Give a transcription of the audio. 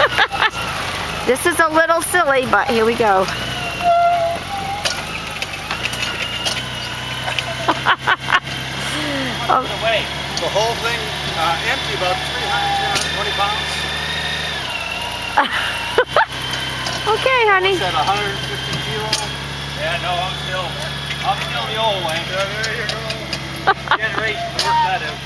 This is a little silly, but here we go. Oh. The whole thing empty, about 320 pounds. Okay, honey. What's that, 150 kilo? Yeah, no, I'm still the old way. There you go. Generation to work that out.